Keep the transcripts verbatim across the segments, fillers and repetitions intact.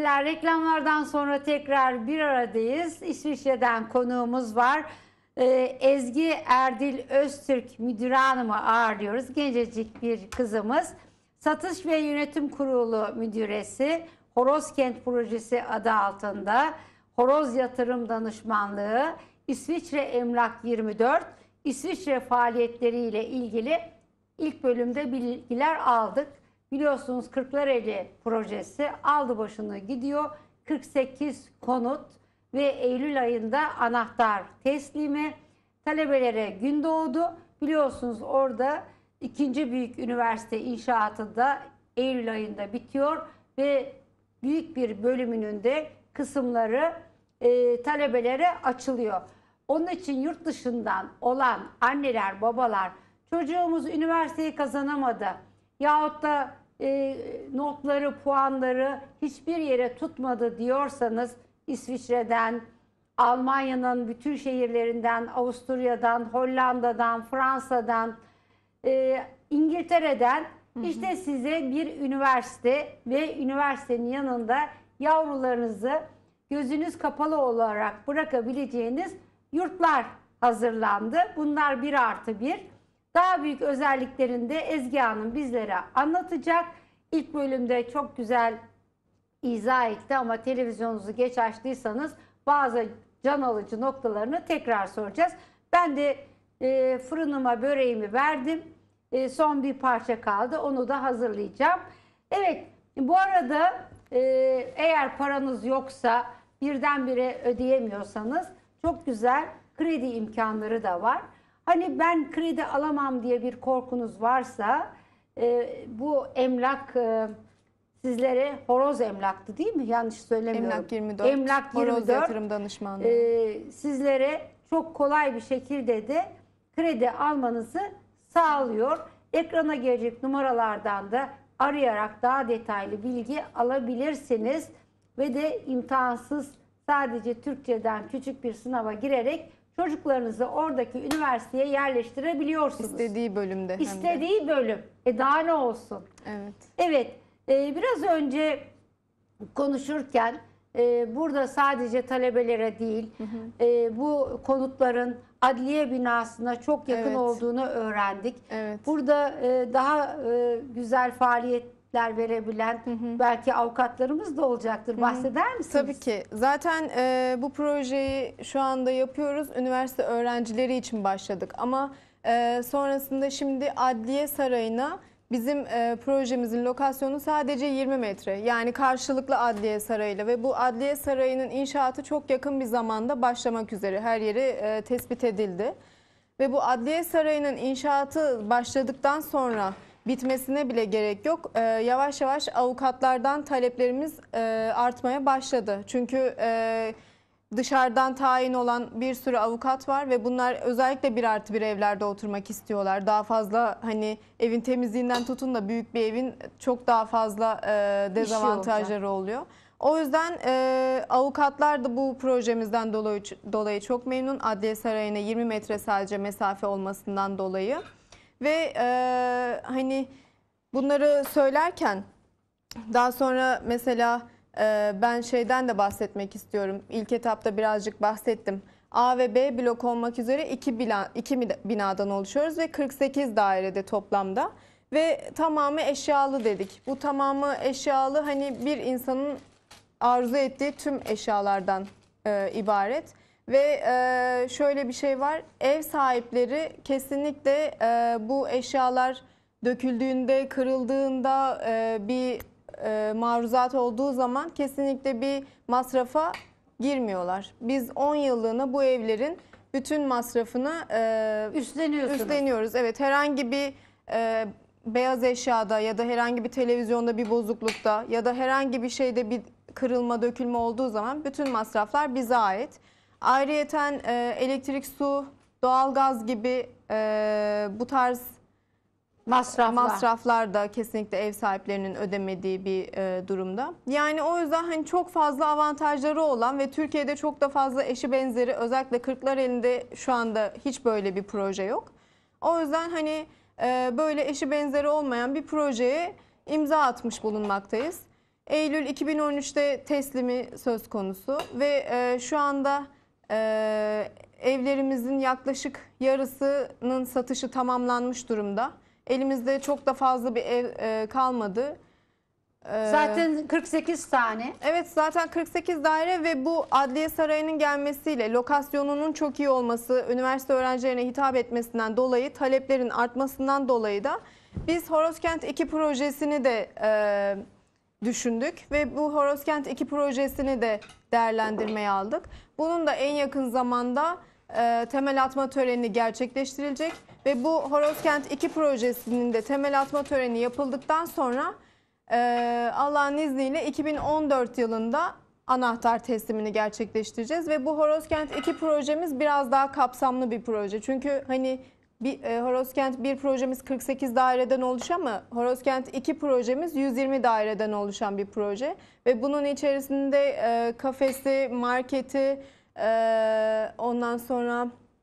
seyirciler, reklamlardan sonra tekrar bir aradayız. İsviçre'den konuğumuz var. Ee, Ezgi Erdil Öztürk Müdür Hanım'ı ağırlıyoruz. Gencecik bir kızımız. Satış ve Yönetim Kurulu Müdüresi, Horoz Kent Projesi adı altında Horoz Yatırım Danışmanlığı, İsviçre Emlak yirmi dört, İsviçre faaliyetleriyle ilgili ilk bölümde bilgiler aldık. Biliyorsunuz Kırklareli projesi aldı başını gidiyor. kırk sekiz konut ve Eylül ayında anahtar teslimi. Talebelere gün doğdu. Biliyorsunuz orada ikinci büyük üniversite inşaatı da Eylül ayında bitiyor ve büyük bir bölümünün de kısımları e, talebelere açılıyor. Onun için yurt dışından olan anneler, babalar, çocuğumuz üniversiteyi kazanamadı yahut da e, notları, puanları hiçbir yere tutmadı diyorsanız, İsviçre'den, Almanya'nın bütün şehirlerinden, Avusturya'dan, Hollanda'dan, Fransa'dan, e, İngiltere'den, hı hı, işte size bir üniversite ve üniversitenin yanında yavrularınızı gözünüz kapalı olarak bırakabileceğiniz yurtlar hazırlandı. Bunlar bir artı bir. Daha büyük özelliklerini de Ezgi Hanım bizlere anlatacak. İlk bölümde çok güzel izah etti ama televizyonunuzu geç açtıysanız bazı can alıcı noktalarını tekrar soracağız. Ben de e, fırınıma böreğimi verdim. E, son bir parça kaldı. Onu da hazırlayacağım. Evet, bu arada e, eğer paranız yoksa, birdenbire ödeyemiyorsanız çok güzel kredi imkanları da var. Hani ben kredi alamam diye bir korkunuz varsa e, bu emlak e, sizlere Horoz Emlak'tı değil mi? Yanlış söylemiyorum. Emlak yirmi dört. Emlak yirmi dört. Horoz Yatırım Danışmanlığı. E, sizlere çok kolay bir şekilde de kredi almanızı sağlıyor. Ekrana gelecek numaralardan da arayarak daha detaylı bilgi alabilirsiniz. Ve de imtihansız sadece Türkçeden küçük bir sınava girerek çocuklarınızı oradaki üniversiteye yerleştirebiliyorsunuz. İstediği bölümde. İstediği bölüm. E daha ne olsun? Evet. Evet. E, biraz önce konuşurken e, burada sadece talebelere değil, hı hı, e, bu konutların adliye binasına çok yakın, evet, olduğunu öğrendik. Evet. Burada e, daha e, güzel faaliyetler verebilen, hı hı, belki avukatlarımız da olacaktır. Hı hı. Bahseder misiniz? Tabii ki. Zaten e, bu projeyi şu anda yapıyoruz. Üniversite öğrencileri için başladık. Ama e, sonrasında şimdi Adliye Sarayı'na bizim e, projemizin lokasyonu sadece yirmi metre. Yani karşılıklı Adliye Sarayı'yla ve bu Adliye Sarayı'nın inşaatı çok yakın bir zamanda başlamak üzere. Her yeri e, tespit edildi. Ve bu Adliye Sarayı'nın inşaatı başladıktan sonra bitmesine bile gerek yok. Ee, yavaş yavaş avukatlardan taleplerimiz e, artmaya başladı. Çünkü e, dışarıdan tayin olan bir sürü avukat var ve bunlar özellikle bir artı bir evlerde oturmak istiyorlar. Daha fazla, hani evin temizliğinden tutun da büyük bir evin çok daha fazla e, dezavantajları oluyor. O yüzden e, avukatlar da bu projemizden dolayı, dolayı çok memnun. Adliye Sarayı'na yirmi metre sadece mesafe olmasından dolayı. Ve e, hani bunları söylerken daha sonra mesela e, ben şeyden de bahsetmek istiyorum. İlk etapta birazcık bahsettim. A ve B blok olmak üzere iki, bina, iki binadan oluşuyoruz ve kırk sekiz dairede toplamda. Ve tamamı eşyalı dedik. Bu tamamı eşyalı, hani bir insanın arzu ettiği tüm eşyalardan e, ibaret. Ve e, şöyle bir şey var, ev sahipleri kesinlikle e, bu eşyalar döküldüğünde, kırıldığında, e, bir e, maruzat olduğu zaman kesinlikle bir masrafa girmiyorlar. Biz on yıllığına bu evlerin bütün masrafını e, üstleniyorsunuz. Üstleniyoruz. Evet, herhangi bir e, beyaz eşyada ya da herhangi bir televizyonda bir bozuklukta ya da herhangi bir şeyde bir kırılma, dökülme olduğu zaman bütün masraflar bize ait. Ayrıyeten e, elektrik, su, doğalgaz gibi e, bu tarz masraflar. masraflar da kesinlikle ev sahiplerinin ödemediği bir e, durumda. Yani o yüzden hani çok fazla avantajları olan ve Türkiye'de çok da fazla eşi benzeri, özellikle Kırklareli'nde şu anda hiç böyle bir proje yok. O yüzden hani e, böyle eşi benzeri olmayan bir projeye imza atmış bulunmaktayız. Eylül iki bin on üçte teslimi söz konusu ve e, şu anda e, evlerimizin yaklaşık yarısının satışı tamamlanmış durumda. Elimizde çok da fazla bir ev e, kalmadı. E, Zaten kırk sekiz tane. Evet, zaten kırk sekiz daire ve bu Adliye Sarayı'nın gelmesiyle, lokasyonunun çok iyi olması, üniversite öğrencilerine hitap etmesinden dolayı, taleplerin artmasından dolayı da biz Horozkent iki projesini de e, düşündük ve bu Horozkent iki projesini de değerlendirmeye aldık. Bunun da en yakın zamanda e, temel atma töreni gerçekleştirilecek ve bu Horozkent iki projesinin de temel atma töreni yapıldıktan sonra e, Allah'ın izniyle iki bin on dört yılında anahtar teslimini gerçekleştireceğiz ve bu Horozkent iki projemiz biraz daha kapsamlı bir proje. Çünkü hani bir e, Horozkent bir projemiz kırk sekiz daireden oluşan ama Horozkent iki projemiz yüz yirmi daireden oluşan bir proje ve bunun içerisinde e, kafesi, marketi, e, ondan sonra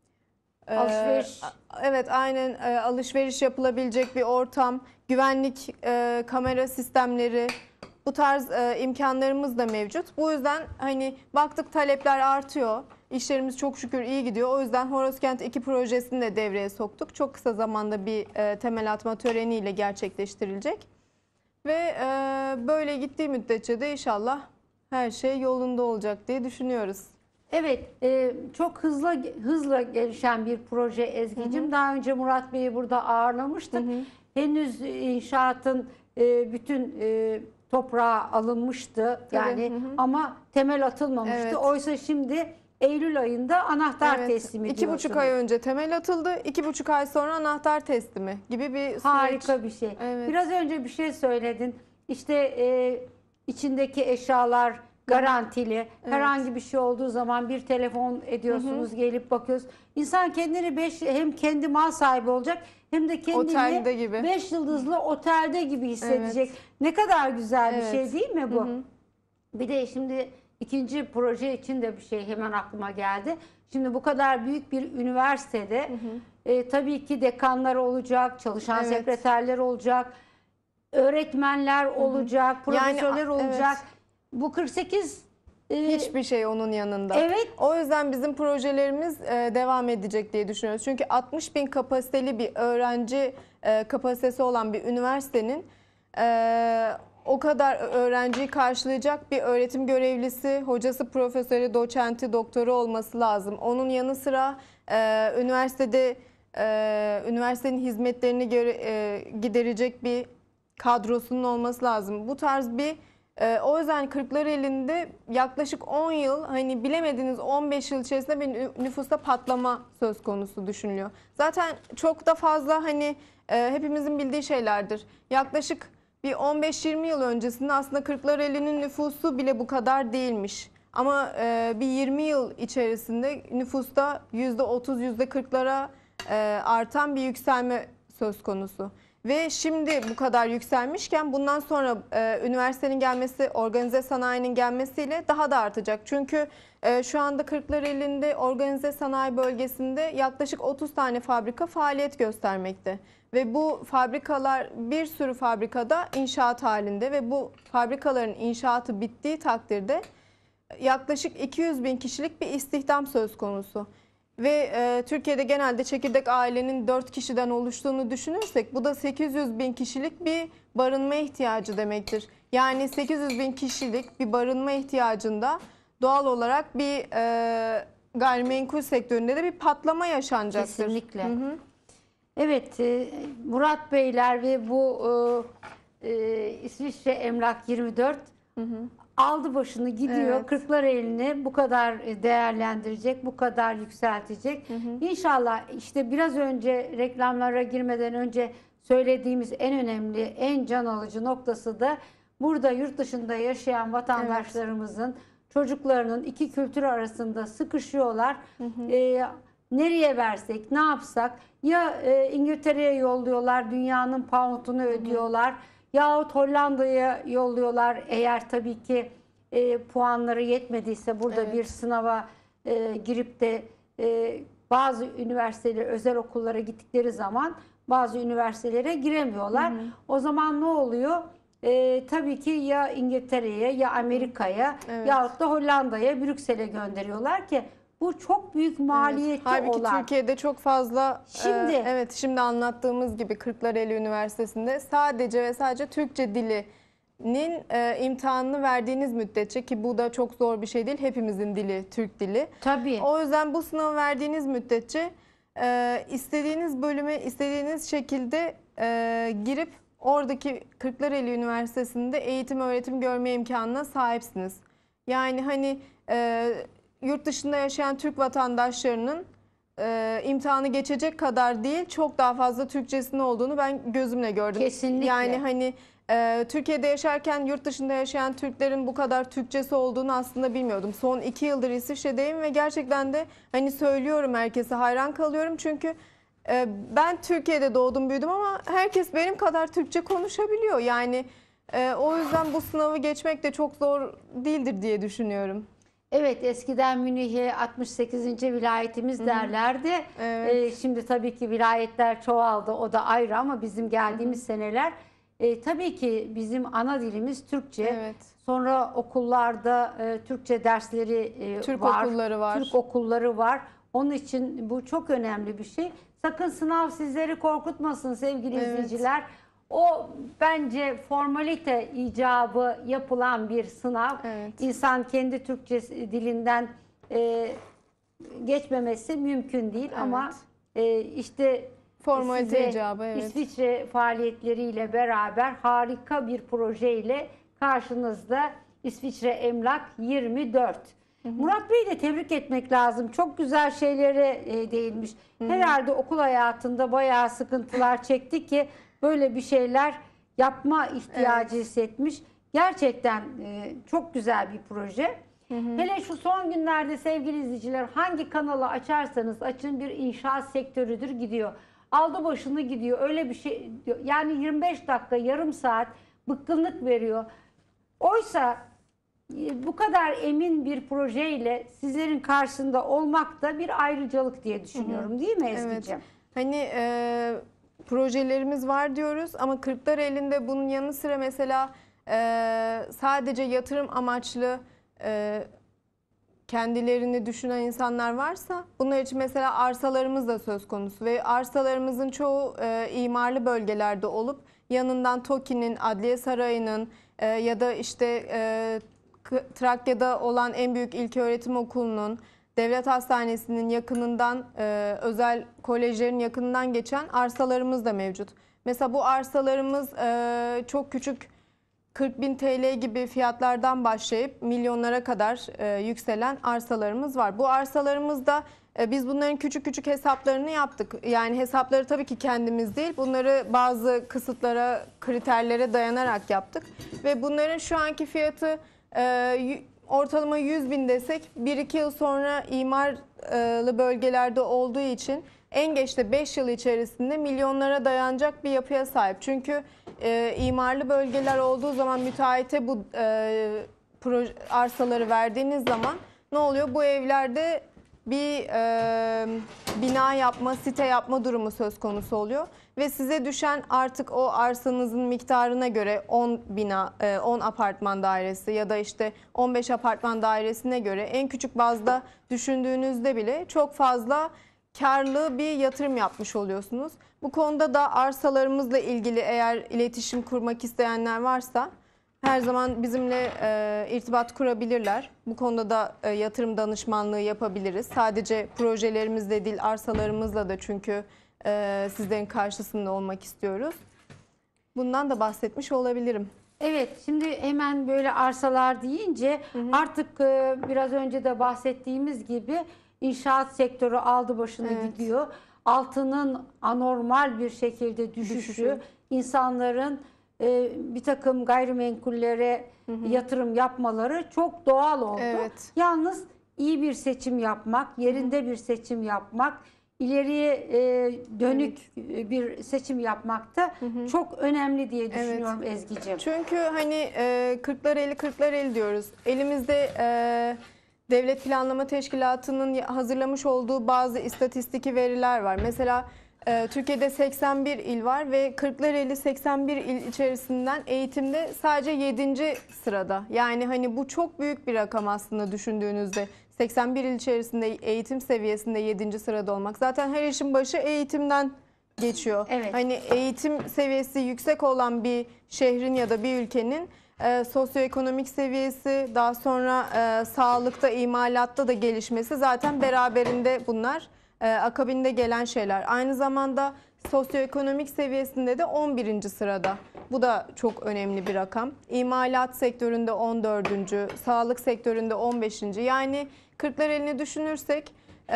e, Alışveriş. evet, aynen, e, alışveriş yapılabilecek bir ortam, güvenlik e, kamera sistemleri, bu tarz e, imkanlarımız da mevcut. Bu yüzden hani baktık talepler artıyor. İşlerimiz çok şükür iyi gidiyor. O yüzden Horozkent iki projesini de devreye soktuk. Çok kısa zamanda bir e, temel atma töreniyle gerçekleştirilecek. Ve e, böyle gittiği müddetçe de inşallah her şey yolunda olacak diye düşünüyoruz. Evet, e, çok hızlı hızla gelişen bir proje Ezgi'cim. Hı hı. Daha önce Murat Bey'i burada ağırlamıştık. Hı hı. Henüz inşaatın e, bütün e, toprağı alınmıştı. Tabii, Yani hı hı. ama temel atılmamıştı. Evet. Oysa şimdi Eylül ayında anahtar Evet, teslimi iki buçuk diyorsunuz. ay önce temel atıldı, iki buçuk ay sonra anahtar teslimi gibi bir süreç. Harika bir şey. Evet. Biraz önce bir şey söyledin. İşte e, içindeki eşyalar garantili. Evet. Herhangi bir şey olduğu zaman bir telefon ediyorsunuz, gelip bakıyoruz. İnsan kendini beş, hem kendi mal sahibi olacak hem de Otelde kendini gibi. beş yıldızlı otelde gibi hissedecek. Ne kadar güzel bir Evet. şey değil mi bu? Hı hı. Bir de şimdi ikinci proje için de bir şey hemen aklıma geldi. Şimdi bu kadar büyük bir üniversitede e, tabii ki dekanlar olacak, çalışan Evet. sekreterler olacak, öğretmenler olacak, profesörler Yani, olacak. evet. Bu kırk sekiz e, Hiçbir şey onun yanında. Evet. O yüzden bizim projelerimiz e, devam edecek diye düşünüyoruz. Çünkü altmış bin kapasiteli bir öğrenci e, kapasitesi olan bir üniversitenin e, o kadar öğrenciyi karşılayacak bir öğretim görevlisi, hocası, profesörü, doçenti, doktoru olması lazım. Onun yanı sıra e, üniversitede e, üniversitenin hizmetlerini göre, e, giderecek bir kadrosunun olması lazım. Bu tarz bir Ee, o yüzden Kırklareli'nde yaklaşık on yıl, hani bilemediğiniz on beş yıl içerisinde bir nüfusta patlama söz konusu düşünülüyor. Zaten çok da fazla hani e, hepimizin bildiği şeylerdir. Yaklaşık bir on beş yirmi yıl öncesinde aslında Kırklareli'nin nüfusu bile bu kadar değilmiş. Ama e, bir yirmi yıl içerisinde nüfusta yüzde otuz yüzde kırklara e, artan bir yükselme söz konusu. Ve şimdi bu kadar yükselmişken bundan sonra e, üniversitenin gelmesi, organize sanayinin gelmesiyle daha da artacak. Çünkü e, şu anda Kırklareli'nde organize sanayi bölgesinde yaklaşık otuz tane fabrika faaliyet göstermekte. Ve bu fabrikalar, bir sürü fabrikada inşaat halinde ve bu fabrikaların inşaatı bittiği takdirde yaklaşık iki yüz bin kişilik bir istihdam söz konusu. Ve e, Türkiye'de genelde çekirdek ailenin dört kişiden oluştuğunu düşünürsek bu da sekiz yüz bin kişilik bir barınma ihtiyacı demektir. Yani sekiz yüz bin kişilik bir barınma ihtiyacında doğal olarak bir e, gayrimenkul sektöründe de bir patlama yaşanacaktır. Kesinlikle. Hı hı. Evet, e, Murat Beyler ve bu e, e, İsviçre Emlak yirmi dört Hı hı. aldı başını gidiyor. Evet. Kırklareli'ni bu kadar değerlendirecek, bu kadar yükseltecek. Hı hı. İnşallah işte biraz önce reklamlara girmeden önce söylediğimiz en önemli, en can alıcı noktası da burada yurt dışında yaşayan vatandaşlarımızın çocuklarının iki kültür arasında sıkışıyorlar. Hı hı. Ee, nereye versek, ne yapsak? Ya e, İngiltere'ye yolluyorlar, dünyanın pound'unu ödüyorlar. Yahut Hollanda'ya yolluyorlar eğer tabii ki e, puanları yetmediyse burada Evet. bir sınava e, girip de e, bazı üniversiteler, özel okullara gittikleri zaman bazı üniversitelere giremiyorlar. Hı hı. O zaman ne oluyor? e, tabii ki ya İngiltere'ye ya Amerika'ya Evet. yahut da Hollanda'ya, Brüksel'e gönderiyorlar ki bu çok büyük maliyeti Halbuki olan. Türkiye'de çok fazla Şimdi- e, evet şimdi anlattığımız gibi Kırklareli Üniversitesi'nde sadece ve sadece Türkçe dilinin e, imtihanını verdiğiniz müddetçe, ki bu da çok zor bir şey değil, hepimizin dili Türk dili. Tabii. O yüzden bu sınavı verdiğiniz müddetçe e, istediğiniz bölüme istediğiniz şekilde e, girip oradaki Kırklareli Üniversitesi'nde eğitim öğretim görme imkanına sahipsiniz. Yani hani e, yurt dışında yaşayan Türk vatandaşlarının e, imtihanı geçecek kadar değil, çok daha fazla Türkçesinin olduğunu ben gözümle gördüm. Kesinlikle. Yani hani e, Türkiye'de yaşarken yurt dışında yaşayan Türklerin bu kadar Türkçesi olduğunu aslında bilmiyordum. Son iki yıldır İsviçre'deyim ve gerçekten de hani söylüyorum, herkese hayran kalıyorum. Çünkü e, ben Türkiye'de doğdum büyüdüm ama herkes benim kadar Türkçe konuşabiliyor. Yani e, o yüzden bu sınavı geçmek de çok zor değildir diye düşünüyorum. Evet, eskiden Münih'e altmış sekizinci vilayetimiz derlerdi. Evet. Ee, şimdi tabii ki vilayetler çoğaldı, o da ayrı, ama bizim geldiğimiz seneler e, tabii ki bizim ana dilimiz Türkçe. Evet. Sonra okullarda e, Türkçe dersleri e, Türk var. okulları var. Türk okulları var. Onun için bu çok önemli bir şey. Sakın sınav sizleri korkutmasın sevgili Evet. izleyiciler. O bence formalite icabı yapılan bir sınav. Evet. İnsan kendi Türkçe dilinden e, geçmemesi mümkün değil, Evet. ama e, işte Formalite size icabı, evet. İsviçre faaliyetleriyle beraber harika bir projeyle karşınızda İsviçre Emlak yirmi dört. Murat Bey'i de tebrik etmek lazım. Çok güzel şeylere e, değinmiş. Herhalde okul hayatında bayağı sıkıntılar çekti ki böyle bir şeyler yapma ihtiyacı Evet. hissetmiş. Gerçekten e, çok güzel bir proje. Hele şu son günlerde sevgili izleyiciler, hangi kanalı açarsanız açın bir inşaat sektörüdür gidiyor. Aldı başını gidiyor. Öyle bir şey, yani yirmi beş dakika, yarım saat bıkkınlık veriyor. Oysa e, bu kadar emin bir projeyle sizlerin karşısında olmak da bir ayrıcalık diye düşünüyorum, değil mi Ezgi'ciğim? Hani e, projelerimiz var diyoruz ama Kırklareli'nde bunun yanı sıra mesela e, sadece yatırım amaçlı e, kendilerini düşünen insanlar varsa bunlar için mesela arsalarımız da söz konusu ve arsalarımızın çoğu e, imarlı bölgelerde olup yanından TOKİ'nin, Adliye Sarayı'nın e, ya da işte e, K- Trakya'da olan en büyük ilköğretim okulunun, devlet hastanesinin yakınından, e, özel kolejlerin yakınından geçen arsalarımız da mevcut. Mesela bu arsalarımız e, çok küçük, kırk bin T L gibi fiyatlardan başlayıp milyonlara kadar e, yükselen arsalarımız var. Bu arsalarımızda e, biz bunların küçük küçük hesaplarını yaptık. Yani hesapları tabii ki kendimiz değil, bunları bazı kısıtlara, kriterlere dayanarak yaptık. Ve bunların şu anki fiyatı e, ortalama yüz bin desek, bir iki yıl sonra imarlı bölgelerde olduğu için en geç de beş yıl içerisinde milyonlara dayanacak bir yapıya sahip. Çünkü e, imarlı bölgeler olduğu zaman müteahhite bu e, proje, arsaları verdiğiniz zaman ne oluyor? Bu evlerde bir e, bina yapma, site yapma durumu söz konusu oluyor. Ve size düşen artık o arsanızın miktarına göre on bina, on apartman dairesi ya da işte on beş apartman dairesine göre en küçük bazda düşündüğünüzde bile çok fazla karlı bir yatırım yapmış oluyorsunuz. Bu konuda da arsalarımızla ilgili eğer iletişim kurmak isteyenler varsa her zaman bizimle e, irtibat kurabilirler. Bu konuda da e, yatırım danışmanlığı yapabiliriz. Sadece projelerimizle değil, arsalarımızla da çünkü e, sizlerin karşısında olmak istiyoruz. Bundan da bahsetmiş olabilirim. Evet, şimdi hemen böyle arsalar deyince artık e, biraz önce de bahsettiğimiz gibi inşaat sektörü aldı başını Evet. gidiyor. Altının anormal bir şekilde düşüşü, Düşüşü. insanların e, bir takım gayrimenkullere yatırım yapmaları çok doğal oldu. Evet. Yalnız iyi bir seçim yapmak, yerinde bir seçim yapmak, ileriye e, dönük e, bir seçim yapmak da çok önemli diye düşünüyorum Ezgi'ciğim. Çünkü hani e, Kırklareli Kırklareli diyoruz. Elimizde e, Devlet Planlama Teşkilatı'nın hazırlamış olduğu bazı istatistiki veriler var. Mesela Ee, Türkiye'de seksen bir il var ve Kırklareli seksen bir il içerisinden eğitimde sadece yedinci sırada. Yani hani bu çok büyük bir rakam aslında düşündüğünüzde. seksen bir il içerisinde eğitim seviyesinde yedinci sırada olmak. Zaten her işin başı eğitimden geçiyor. Evet. Hani eğitim seviyesi yüksek olan bir şehrin ya da bir ülkenin e, sosyoekonomik seviyesi, daha sonra e, sağlıkta, imalatta da gelişmesi zaten beraberinde bunlar e, akabinde gelen şeyler. Aynı zamanda sosyoekonomik seviyesinde de on birinci sırada. Bu da çok önemli bir rakam. İmalat sektöründe on dördüncü, sağlık sektöründe on beşinci. Yani Kırklareli'ni düşünürsek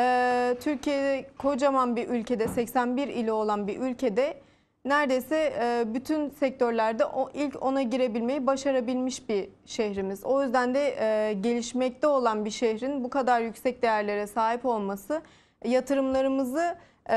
e, Türkiye kocaman bir ülkede, seksen bir ili olan bir ülkede neredeyse e, bütün sektörlerde o ilk ona girebilmeyi başarabilmiş bir şehrimiz. O yüzden de e, gelişmekte olan bir şehrin bu kadar yüksek değerlere sahip olması yatırımlarımızı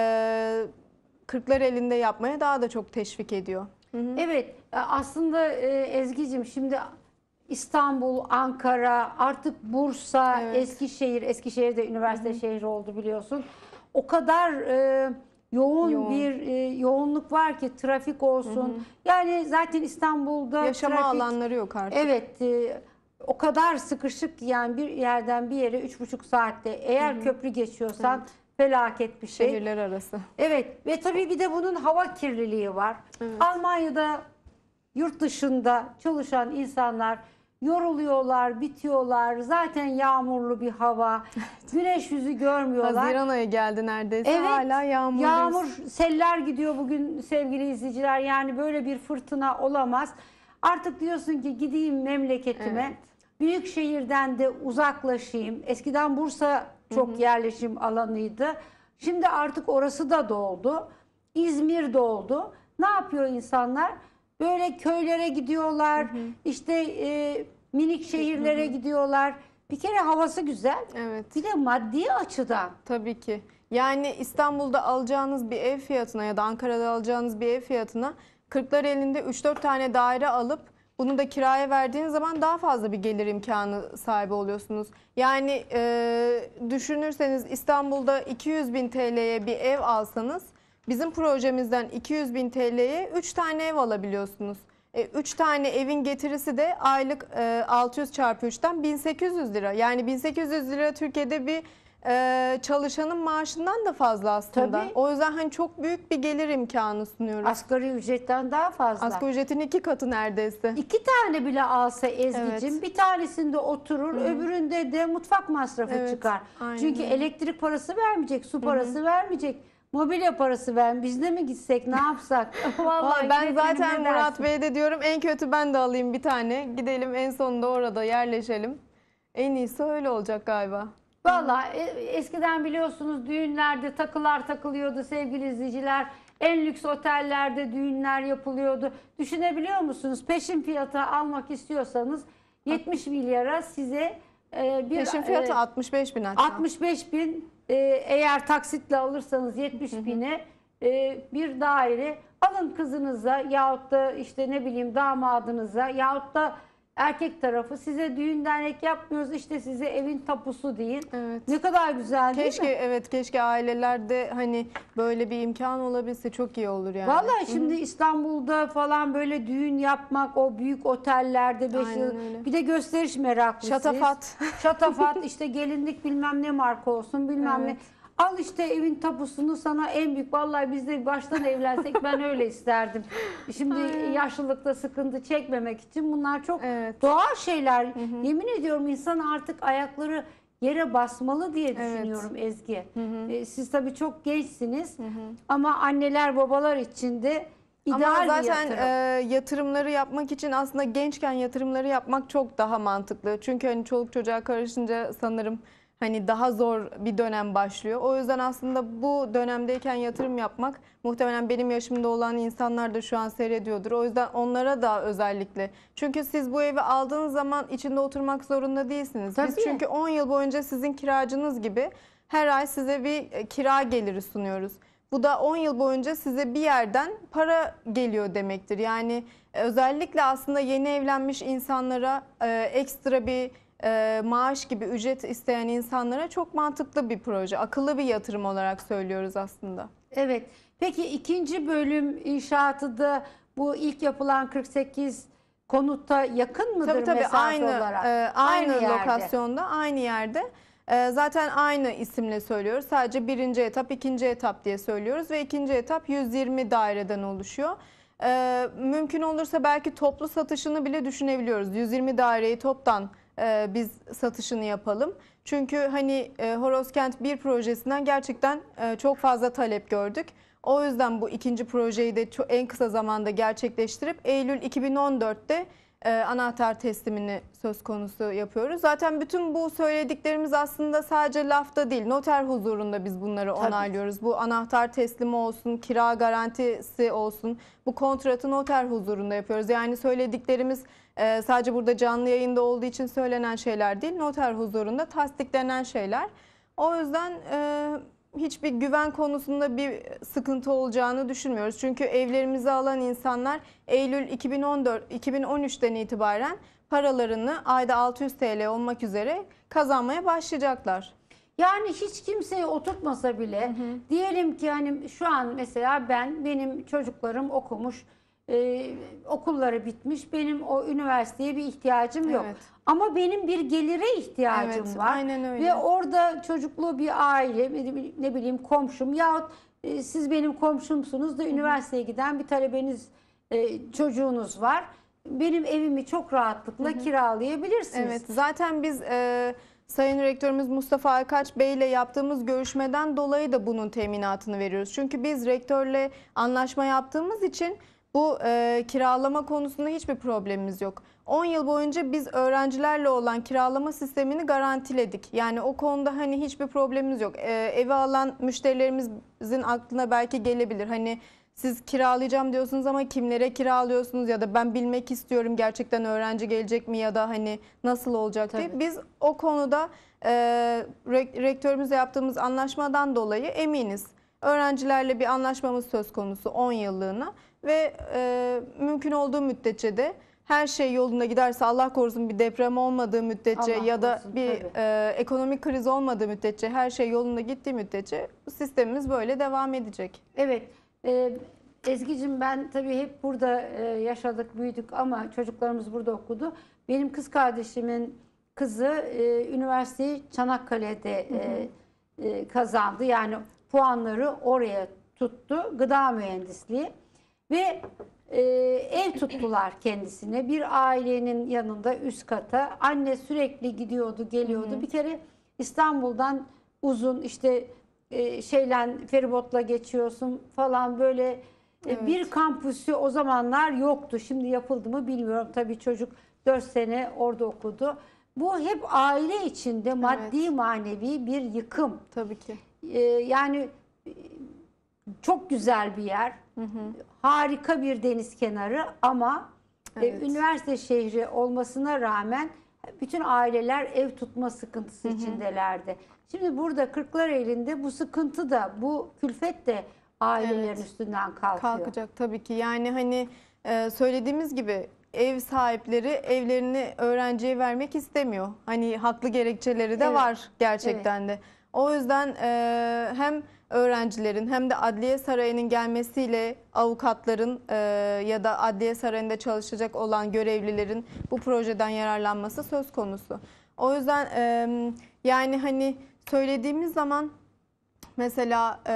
e, Kırklareli'nde yapmaya daha da çok teşvik ediyor. Hı hı. Evet, aslında e, Ezgi'cim şimdi İstanbul, Ankara, artık Bursa, Evet. Eskişehir, Eskişehir de üniversite şehri oldu biliyorsun. O kadar e, yoğun, Yoğun. bir e, yoğunluk var ki trafik olsun. Yani zaten İstanbul'da Yaşama trafik, alanları yok artık. evet, e, o kadar sıkışık ki yani bir yerden bir yere üç buçuk saatte eğer köprü geçiyorsan Evet. felaket bir şey. Şehirler arası. Evet ve tabii bir de bunun hava kirliliği var. Evet. Almanya'da yurt dışında çalışan insanlar yoruluyorlar, bitiyorlar. Zaten yağmurlu bir hava. Güneş yüzü görmüyorlar. Haziran ayı geldi neredeyse, Evet, hala yağmurluyuz. Yağmur, seller gidiyor bugün sevgili izleyiciler. Yani böyle bir fırtına olamaz. Artık diyorsun ki gideyim memleketime. Evet. Büyük şehirden de uzaklaşayım. Eskiden Bursa çok yerleşim alanıydı. Şimdi artık orası da doldu. İzmir doldu. Ne yapıyor insanlar? Böyle köylere gidiyorlar. İşte e, minik şehirlere gidiyorlar. Bir kere havası güzel. Evet. Bir de maddi açıdan. Tabii ki. Yani İstanbul'da alacağınız bir ev fiyatına ya da Ankara'da alacağınız bir ev fiyatına Kırklareli'nde üç dört tane daire alıp bunu da kiraya verdiğiniz zaman daha fazla bir gelir imkanı sahibi oluyorsunuz. Yani e, düşünürseniz İstanbul'da iki yüz bin T L'ye bir ev alsanız bizim projemizden iki yüz bin T L'ye üç tane ev alabiliyorsunuz. üç tane evin getirisi de aylık e, altı yüz çarpı üçten bin sekiz yüz lira. Yani bin sekiz yüz lira Türkiye'de bir e, çalışanın maaşından da fazla aslında. Tabii. O yüzden hani çok büyük bir gelir imkanı sunuyoruz. Asgari ücretten daha fazla. Asgari ücretin iki katı neredeyse. İki tane bile alsa Ezgi'cim, Evet. bir tanesinde oturur, öbüründe de mutfak masrafı Evet, çıkar. aynen Çünkü öyle. elektrik parası vermeyecek, su parası vermeyecek, mobilya parası ver. Biz de mi gitsek, ne yapsak? Vallahi Vallahi ben yönetmenim zaten ne Murat dersin? Bey'e de diyorum en kötü ben de alayım bir tane. Gidelim en sonunda orada yerleşelim. En iyisi öyle olacak galiba. Vallahi e- eskiden biliyorsunuz düğünlerde takılar takılıyordu sevgili izleyiciler. En lüks otellerde düğünler yapılıyordu. Düşünebiliyor musunuz? Peşin fiyatı almak istiyorsanız yetmiş milyara size e, bir Peşin fiyatı e, altmış beş bin hatta. altmış beş bin, e, eğer taksitle alırsanız yetmiş bine e, bir daire alın kızınıza yahut da işte ne bileyim damadınıza yahut da erkek tarafı size düğün dernek yapmıyoruz işte size evin tapusu deyin. Evet. Ne kadar güzel değil Keşke mi? evet keşke ailelerde hani böyle bir imkan olabilse çok iyi olur yani. Vallahi şimdi İstanbul'da falan böyle düğün yapmak o büyük otellerde beş Aynen yıl öyle. bir de gösteriş meraklısıyız. Şatafat. Şatafat işte gelinlik bilmem ne marka olsun bilmem Evet. ne. Al işte evin tapusunu sana en büyük. Vallahi biz de baştan evlensek ben öyle isterdim. Şimdi yaşlılıkta sıkıntı çekmemek için bunlar çok Evet. doğal şeyler. Yemin ediyorum insan artık ayakları yere basmalı diye Evet. düşünüyorum Ezgi. Ee, Siz tabii çok gençsiniz ama anneler babalar için de ideal Ama bir zaten yatırım. e, yatırımları yapmak için aslında gençken yatırımları yapmak çok daha mantıklı. Çünkü hani çoluk çocuğa karışınca sanırım hani daha zor bir dönem başlıyor. O yüzden aslında bu dönemdeyken yatırım yapmak muhtemelen benim yaşımda olan insanlar da şu an seyrediyordur. O yüzden onlara da özellikle. Çünkü siz bu evi aldığınız zaman içinde oturmak zorunda değilsiniz. Biz Tabii. çünkü on yıl boyunca sizin kiracınız gibi her ay size bir e, kira geliri sunuyoruz. Bu da on yıl boyunca size bir yerden para geliyor demektir. Yani e, özellikle aslında yeni evlenmiş insanlara e, ekstra bir e, maaş gibi ücret isteyen insanlara çok mantıklı bir proje. Akıllı bir yatırım olarak söylüyoruz aslında. Evet. Peki ikinci bölüm inşaatı da bu ilk yapılan kırk sekiz konuta yakın mıdır Tabii tabii mesafe aynı olarak? e, aynı, Aynı yerde. lokasyonda, aynı yerde. E, zaten aynı isimle söylüyoruz. Sadece birinci etap, ikinci etap diye söylüyoruz ve ikinci etap yüz yirmi daireden oluşuyor. E, mümkün olursa belki toplu satışını bile düşünebiliyoruz. yüz yirmi daireyi toptan e, biz satışını yapalım. Çünkü hani e, Horozkent bir projesinden gerçekten e, çok fazla talep gördük. O yüzden bu ikinci projeyi de çok, en kısa zamanda gerçekleştirip Eylül iki bin on dörtte e, anahtar teslimini söz konusu yapıyoruz. Zaten bütün bu söylediklerimiz aslında sadece lafta değil, noter huzurunda biz bunları Tabii. onaylıyoruz. Bu anahtar teslimi olsun, kira garantisi olsun, bu kontratı noter huzurunda yapıyoruz. Yani söylediklerimiz e, sadece burada canlı yayında olduğu için söylenen şeyler değil, noter huzurunda tasdiklenen şeyler. O yüzden e, hiçbir güven konusunda bir sıkıntı olacağını düşünmüyoruz. Çünkü evlerimizi alan insanlar Eylül iki bin on dört iki bin on üçten itibaren paralarını ayda altı yüz TL olmak üzere kazanmaya başlayacaklar. Yani hiç kimseye oturtmasa bile diyelim ki hani şu an mesela ben benim çocuklarım okumuş, e, okulları bitmiş, benim o üniversiteye bir ihtiyacım yok. Evet. Ama benim bir gelire ihtiyacım Evet, var. aynen öyle. Ve orada çocuklu bir aile, ne bileyim komşum yahut e, siz benim komşumsunuz da üniversiteye giden bir talebeniz, e, çocuğunuz var. Benim evimi çok rahatlıkla kiralayabilirsiniz. Evet, zaten biz e, Sayın Rektörümüz Mustafa Aykaç Bey ile yaptığımız görüşmeden dolayı da bunun teminatını veriyoruz. Çünkü biz rektörle anlaşma yaptığımız için bu e, kiralama konusunda hiçbir problemimiz yok. on yıl boyunca biz öğrencilerle olan kiralama sistemini garantiledik. Yani o konuda hani hiçbir problemimiz yok. E, evi alan müşterilerimizin aklına belki gelebilir. Hani siz kiralayacağım diyorsunuz ama kimlere kiralıyorsunuz ya da ben bilmek istiyorum gerçekten öğrenci gelecek mi ya da hani nasıl olacak diye. Tabii. Biz o konuda e, rektörümüzle yaptığımız anlaşmadan dolayı eminiz. Öğrencilerle bir anlaşmamız söz konusu on yıllığına ve e, mümkün olduğu müddetçe de her şey yolunda giderse, Allah korusun bir deprem olmadığı müddetçe Allah ya da korusun, bir tabii. e, ekonomik kriz olmadığı müddetçe, her şey yolunda gittiği müddetçe bu sistemimiz böyle devam edecek. Evet. Ee, Ezgi'cim ben tabii hep burada e, yaşadık, büyüdük ama çocuklarımız burada okudu. Benim kız kardeşimin kızı e, üniversiteyi Çanakkale'de e, e, kazandı. Yani puanları oraya tuttu. Gıda mühendisliği. Ve e, ev tuttular kendisine. Bir ailenin yanında üst kata. Anne sürekli gidiyordu, geliyordu. Bir kere İstanbul'dan uzun işte e, şeyle feribotla geçiyorsun falan böyle e, Evet. bir kampüsü o zamanlar yoktu. Şimdi yapıldı mı bilmiyorum. Tabii çocuk dört sene orada okudu. Bu hep aile içinde maddi manevi bir yıkım. Tabii ki. E, yani e, çok güzel bir yer. Harika bir deniz kenarı ama e, Evet. üniversite şehri olmasına rağmen bütün aileler ev tutma sıkıntısı içindelerdi. Şimdi burada Kırklareli'nde bu sıkıntı da bu külfet de ailelerin Evet. üstünden kalkıyor. Kalkacak tabii ki. Yani hani e, söylediğimiz gibi ev sahipleri evlerini öğrenciye vermek istemiyor. Hani haklı gerekçeleri de Evet. var gerçekten de. O yüzden e, hem öğrencilerin hem de Adliye Sarayı'nın gelmesiyle avukatların e, ya da Adliye Sarayı'nda çalışacak olan görevlilerin bu projeden yararlanması söz konusu. O yüzden e, yani hani söylediğimiz zaman mesela e,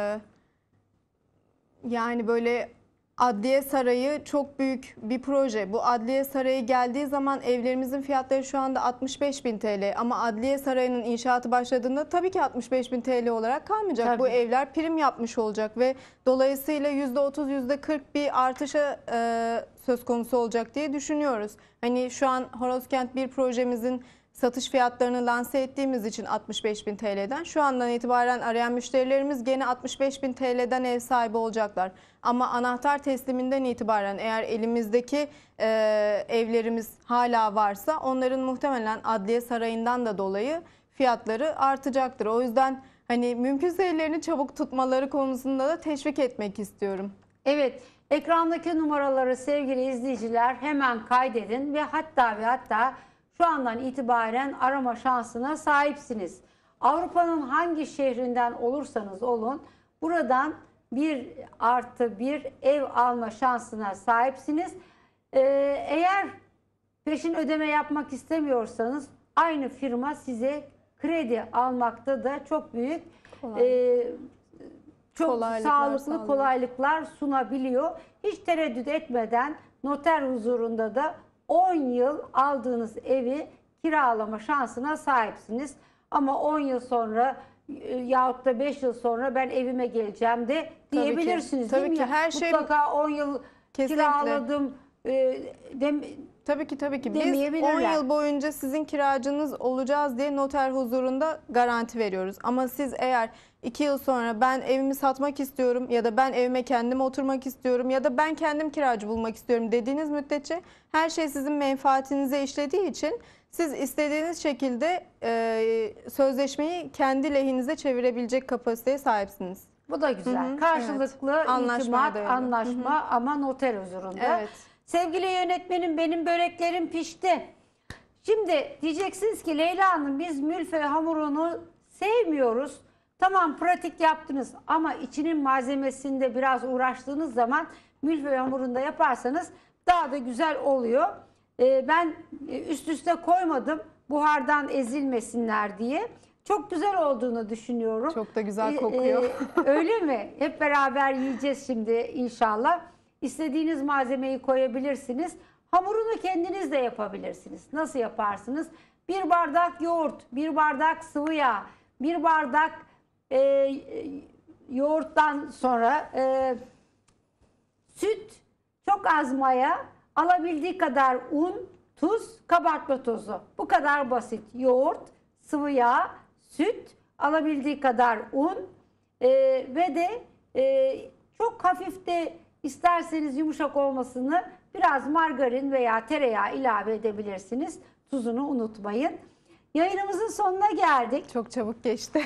yani böyle Adliye Sarayı çok büyük bir proje. Bu Adliye Sarayı geldiği zaman evlerimizin fiyatları şu anda altmış beş bin TL. Ama Adliye Sarayı'nın inşaatı başladığında tabii ki altmış beş bin TL olarak kalmayacak. Tabii. Bu evler prim yapmış olacak ve dolayısıyla yüzde otuz yüzde kırk bir artışa e, söz konusu olacak diye düşünüyoruz. Hani şu an Horozkent bir projemizin satış fiyatlarını lanse ettiğimiz için altmış beş bin TL'den şu andan itibaren arayan müşterilerimiz gene altmış beş bin TL'den ev sahibi olacaklar. Ama anahtar tesliminden itibaren eğer elimizdeki e, evlerimiz hala varsa onların muhtemelen Adliye Sarayı'ndan da dolayı fiyatları artacaktır. O yüzden hani mümkünse ellerini çabuk tutmaları konusunda da teşvik etmek istiyorum. Evet, ekrandaki numaraları sevgili izleyiciler hemen kaydedin ve hatta ve hatta şu andan itibaren arama şansına sahipsiniz. Avrupa'nın hangi şehrinden olursanız olun buradan bir artı bir ev alma şansına sahipsiniz. Ee, eğer peşin ödeme yapmak istemiyorsanız aynı firma size kredi almakta da çok büyük Kolay. e, çok Kolaylıklar sağlıklı sağlıyor. kolaylıklar sunabiliyor. Hiç tereddüt etmeden noter huzurunda da on yıl aldığınız evi kiralama şansına sahipsiniz. Ama on yıl sonra e, yahut da beş yıl sonra ben evime geleceğim de Tabii ki. diyebilirsiniz Tabii değil mi? ki. Her şey- Mutlaka on yıl Kesinlikle. kiraladım e, dem- Tabii ki tabii ki. Biz Demeyebilirler. on yıl boyunca sizin kiracınız olacağız diye noter huzurunda garanti veriyoruz. Ama siz eğer iki yıl sonra ben evimi satmak istiyorum ya da ben evime kendim oturmak istiyorum ya da ben kendim kiracı bulmak istiyorum dediğiniz müddetçe her şey sizin menfaatinize işlediği için siz istediğiniz şekilde e, sözleşmeyi kendi lehinize çevirebilecek kapasiteye sahipsiniz. Bu da güzel. Hı hı, Karşılıklı evet. Anlaşmaya itimat, dayalı. anlaşma ama noter huzurunda. Evet. Sevgili yönetmenim benim böreklerim pişti. Şimdi diyeceksiniz ki Leyla Hanım biz mülfe hamurunu sevmiyoruz. Tamam pratik yaptınız ama içinin malzemesinde biraz uğraştığınız zaman mülfe hamurunda yaparsanız daha da güzel oluyor. Ee, ben üst üste koymadım buhardan ezilmesinler diye. Çok güzel olduğunu düşünüyorum. Çok da güzel Ee, kokuyor. e, öyle mi? Hep beraber yiyeceğiz şimdi inşallah. İstediğiniz malzemeyi koyabilirsiniz. Hamurunu kendiniz de yapabilirsiniz. Nasıl yaparsınız? Bir bardak yoğurt, bir bardak sıvı yağ, bir bardak e, yoğurttan sonra e, süt, çok az maya, alabildiği kadar un, tuz, kabartma tozu. Bu kadar basit. Yoğurt, sıvı yağ, süt, alabildiği kadar un e, ve de e, çok hafif de isterseniz yumuşak olmasını biraz margarin veya tereyağı ilave edebilirsiniz. Tuzunu unutmayın. Yayınımızın sonuna geldik. Çok çabuk geçti.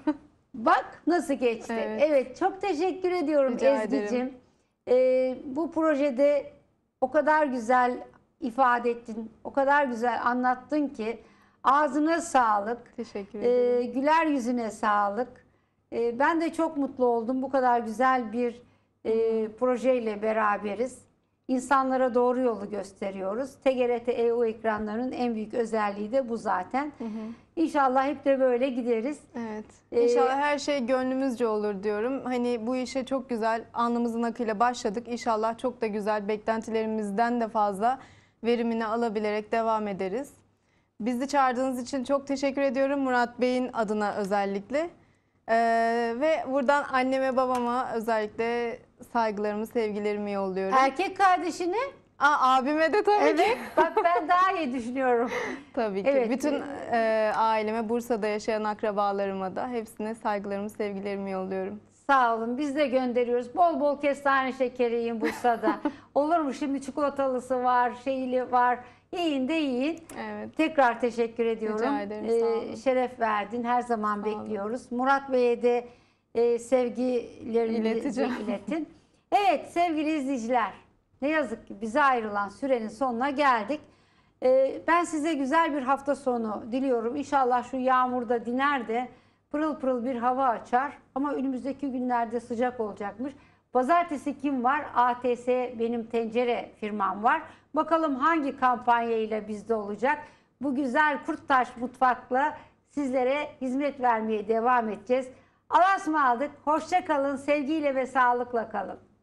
Bak nasıl geçti. Evet. Evet, çok teşekkür ediyorum Rica Ezgi'cim. ederim. Ee, bu projede o kadar güzel ifade ettin, o kadar güzel anlattın ki ağzına sağlık, Teşekkür ee, ederim. güler yüzüne sağlık. Ee, ben de çok mutlu oldum. Bu kadar güzel bir e, projeyle beraberiz. İnsanlara doğru yolu gösteriyoruz. T G R T E U ekranlarının en büyük özelliği de bu zaten. İnşallah hep de böyle gideriz. Evet. Ee, İnşallah her şey gönlümüzce olur diyorum. Hani bu işe çok güzel alnımızın akıyla başladık. İnşallah çok da güzel beklentilerimizden de fazla verimini alabilerek devam ederiz. Bizi çağırdığınız için çok teşekkür ediyorum Murat Bey'in adına özellikle. Ee, ve buradan anneme babama özellikle saygılarımı, sevgilerimi yolluyorum. Erkek kardeşini Aa, abime de tabii ki. evet bak ben daha iyi düşünüyorum. Tabii ki. Evet. Bütün e, aileme, Bursa'da yaşayan akrabalarıma da hepsine saygılarımı, sevgilerimi yolluyorum. Sağ olun biz de gönderiyoruz. Bol bol kestane şekeri yiyin Bursa'da. Olur mu? Şimdi çikolatalısı var, şeyli var. Yiyin de yiyin. Evet. Tekrar teşekkür ediyorum. Rica ederim, Ee, sağ olun. şeref verdin. Her zaman Sağ olun. bekliyoruz. Murat Bey'e de e, sevgilerinizi İleteceğim. iletin. Evet sevgili izleyiciler. Ne yazık ki bize ayrılan sürenin sonuna geldik. Ee, ben size güzel bir hafta sonu diliyorum. İnşallah şu yağmurda diner de pırıl pırıl bir hava açar. Ama önümüzdeki günlerde sıcak olacakmış. Pazartesi kim var? A T S benim tencere firmam var. Bakalım hangi kampanya ile bizde olacak. Bu güzel Kurttaş Mutfak'la sizlere hizmet vermeye devam edeceğiz. Allah'a ısmarladık. Hoşça kalın. Sevgiyle ve sağlıkla kalın.